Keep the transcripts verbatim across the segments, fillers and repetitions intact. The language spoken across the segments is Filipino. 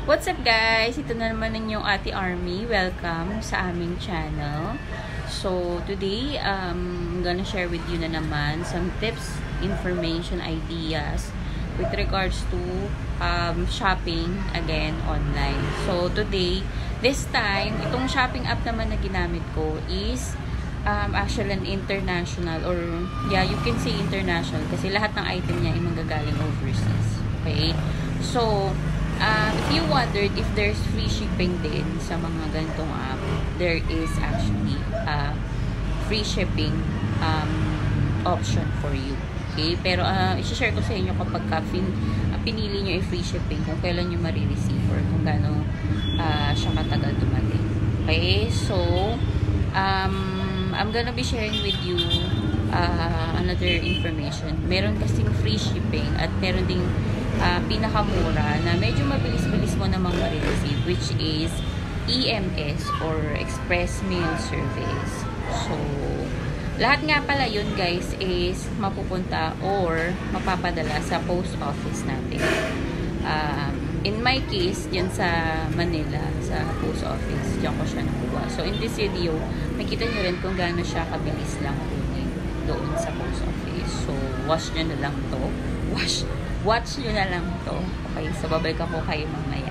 What's up guys? Ito na naman ninyong Ate Army. Welcome sa aming channel. So today, um, I'm gonna share with you na naman some tips, information, ideas with regards to um, shopping again online. So today, this time, itong shopping app naman na ginamit ko is um, actually an international or yeah, you can say international kasi lahat ng item niya ay manggagaling overseas. Okay? So, Uh, if you wondered if there's free shipping din sa mga ganitong app, there is actually uh, free shipping um, option for you. Okay? Pero uh, i-share ko sa inyo kapag ka fin, uh, pinili nyo yung free shipping, kung kailan nyo marireceive or kung gaano uh, siya katagal dumating. Okay? So, um, I'm gonna be sharing with you uh, another information. Meron kasing free shipping at meron ding Uh, pinakamura na medyo mabilis-bilis mo namang ma-receive, which is E M S or Express Mail Service. So, lahat nga pala yun guys is mapupunta or mapapadala sa post office natin. Um, in my case, dyan sa Manila, sa post office, dyan ko siya nakuha. So, in this video, makita nyo rin kung gaano siya kabilis lang kunin doon sa post office. So, watch nyo na lang to. Watch Watch nyo na lang to. Okay, so babalik ako kayo mamaya.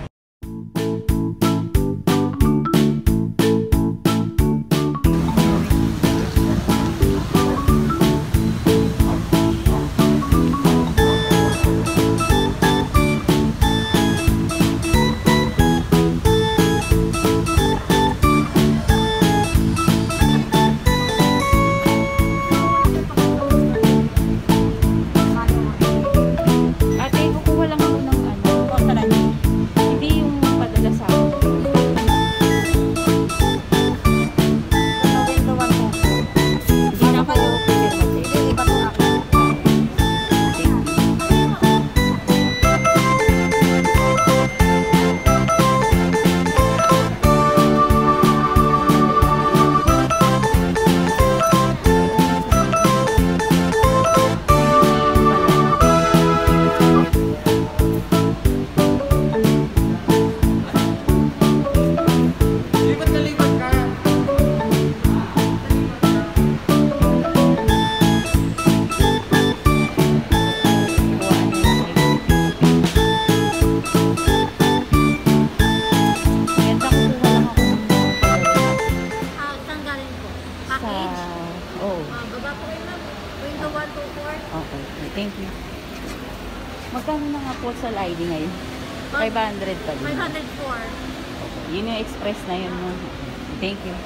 Thank you. Magkano na nga po sa I D ngayon? five hundred pa din. five hundred four. Okay. Yun yung express na yun. No? Thank you.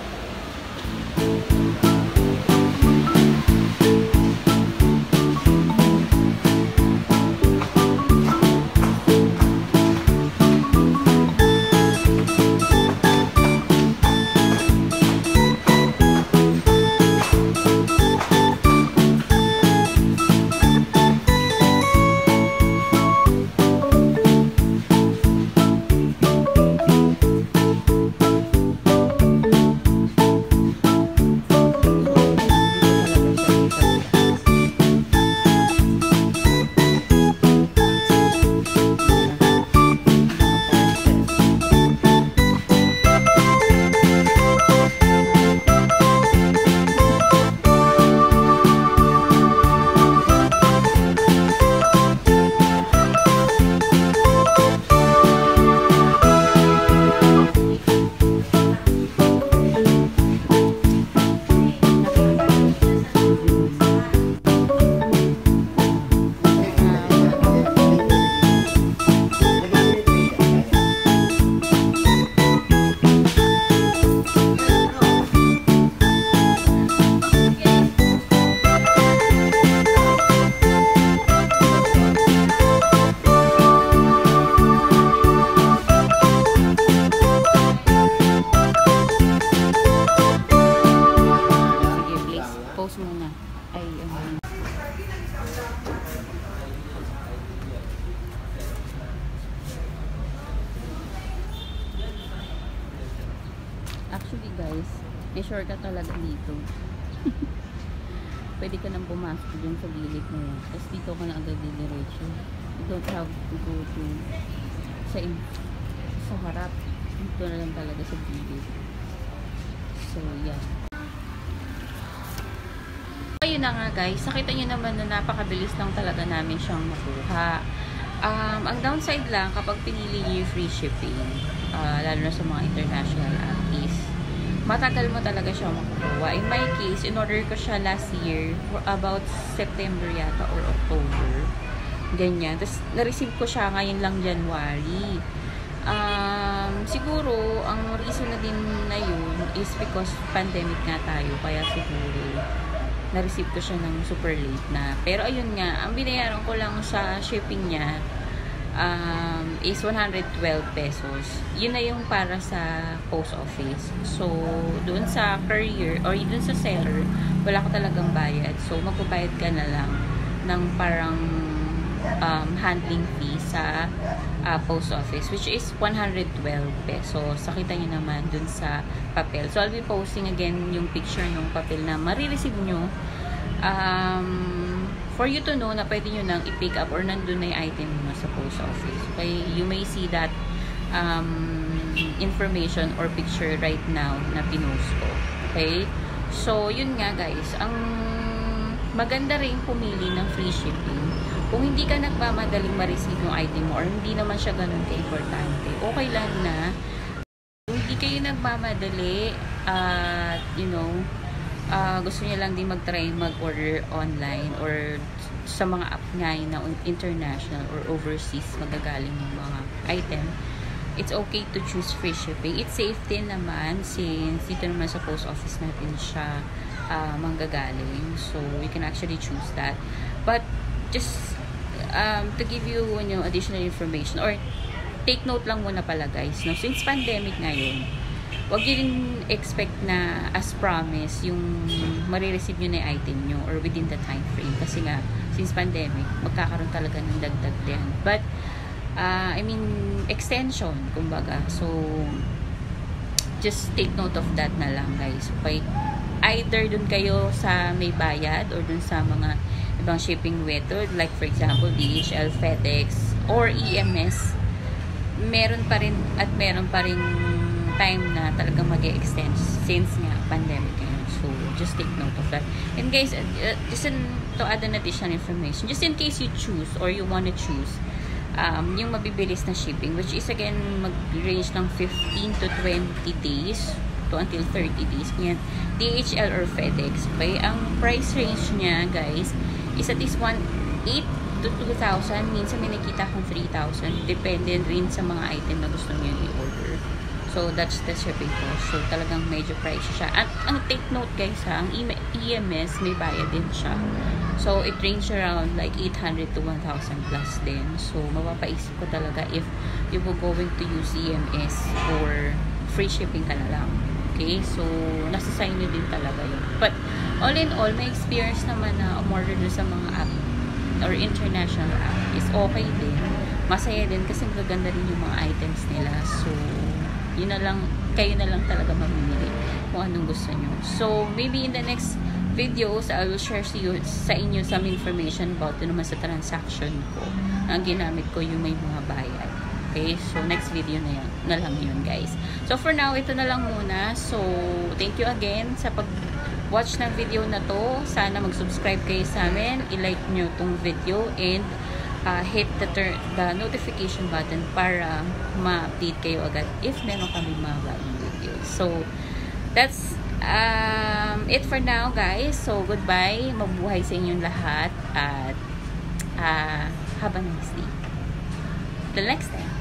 Actually guys, may shortcut talaga dito. Pwede ka nang pumasok dyan sa gilid na yan. Tapos dito ka na agad didiretso. You don't have to go to sa sa harap. Ito na lang talaga sa gilid. So, yan. Ayun na nga guys, nakita nyo naman na napakabilis lang talaga namin siyang makuha. Um, ang downside lang, kapag pinili nyo yung free shipping, uh, lalo na sa mga international app, is matagal mo talaga siya makukuha. In my case, in-order ko siya last year, about September yata or October. Ganyan. Tapos, na-receive ko siya ngayon lang January. Um, siguro, ang reason na din na yun is because pandemic nga tayo. Kaya siguro, na-receive ko siya ng super late na. Pero ayun nga, ang binayaran ko lang sa shipping niya um, is one hundred twelve pesos. Yun na yung para sa post office. So, doon sa courier or doon sa seller, wala ko talagang bayad. So, magbabayad ka na lang ng parang um, handling fee sa uh, post office, which is one hundred twelve pesos. Sakita nyo naman dun sa papel. So, I'll be posting again yung picture ng papel na marireceive nyo um, for you to know na pwede nyo nang i-pick up or nandun na yung item nyo sa post office. Okay? You may see that um, information or picture right now na pinost ko. Okay? So, yun nga guys. Ang maganda rin pumili ng free shipping. Kung hindi ka nagmamadaling ma-receive yung item mo or hindi naman siya ganun ka-importante, okay lang na kung hindi kayo nagmamadali at uh, you know, uh, gusto niya lang din mag-try mag-order online or sa mga app nga na international or overseas magagaling yung mga item, it's okay to choose free shipping. It's safe din naman since dito naman sa post office natin siya uh, manggagaling. So, you can actually choose that. But, just um, to give you, you know, additional information or take note lang muna pala guys, no? Since pandemic ngayon, wag nyo rin expect na as promise yung marireceive nyo na yung item nyo or within the time frame. Kasi nga, since pandemic, magkakaroon talaga ng dagdag din. But, uh, I mean, extension, kumbaga. So, just take note of that na lang guys. Okay? Either dun kayo sa may bayad or dun sa mga ibang shipping method, like for example, D H L, FedEx, or E M S, meron pa rin at meron pa rin time na talagang mag-e-extend since nga pandemic ngayon. So, just take note of that. And guys, uh, just in, to add an additional information, just in case you choose or you wanna choose um, yung mabibilis na shipping, which is again, mag-range ng fifteen to twenty days to until thirty days. Ganyan, D H L or FedEx. Okay? Ang price range niya, guys, is at least one eight to two thousand. Minsan may nakita akong three thousand. Depende rin sa mga item na gusto niyo i-order. So, that's the shipping cost. So, talagang medyo price siya. At, ang take note guys ha, ang E M S may bayad din siya. So, it range around like eight hundred to one thousand plus din. So, mapapaisip ko talaga if you were going to use E M S or free shipping ka na lang. Okay? So, nasa sa inyo din talaga yun. But, all in all, may experience naman na umorder doon sa mga app or international app is okay din. Masaya din kasi magaganda rin yung mga items nila. So, yun na lang, kayo na lang talaga mamimili kung anong gusto nyo. So, maybe in the next videos, I will share sa, you, sa inyo some information about ito naman sa transaction ko. Ang ginamit ko yung may mga bayad. Okay? So, next video na, yan, na lang yun, guys. So, for now, ito na lang muna. So, thank you again sa pag-watch ng video na to. Sana mag-subscribe kayo sa amin. I-like nyo tong video and Uh, hit the, the notification button para ma-update kayo agad if meron kami mga bagong videos. So, that's um, it for now, guys. So, goodbye. Mabuhay sa inyong lahat at uh, have a nice day. Till next time.